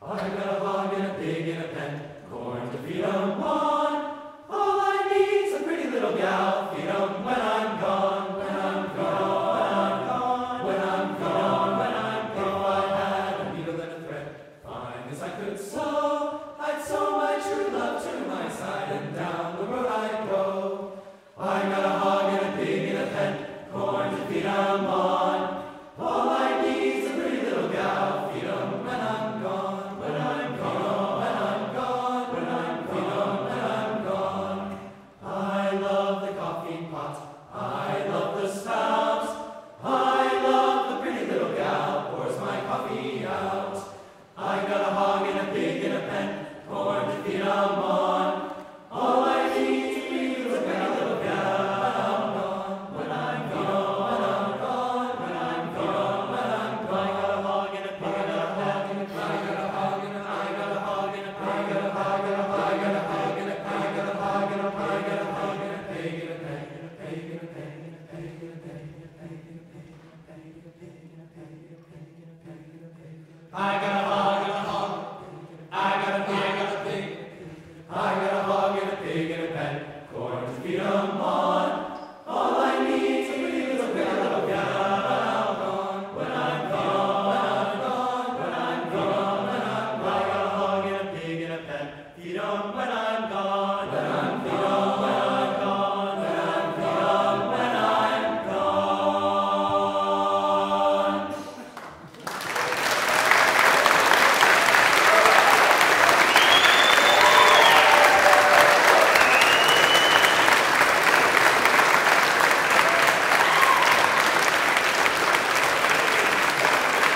I got a hog and a pig in a pen, corn to feed 'em on. All I need's a pretty little gal, feed 'em when I'm gone, when I'm gone, when I'm gone, when I'm gone, when I'm gone. If I had a needle and a thread, fine as I could sew, I'd sew my true love to my side, and down the road I'd go. I got a hog and a pig in a pen, corn to feed 'em on. All I need's a pretty little gal, feed 'em when I'm gone. I love the spouts. I love the pretty little gal, pours my coffee out. I got a hog and a pig in a pen, corn to feed 'em on. All I need to be is a pretty little gal. When I'm gone, when I'm gone, when I'm gone, when I'm gone. I got a hog and a pig in a pen. I got a hog and I got a hog and a pig. I got a hog and I got a hog and a pig. I got a hog and I got a hog and a pig in a pen. I got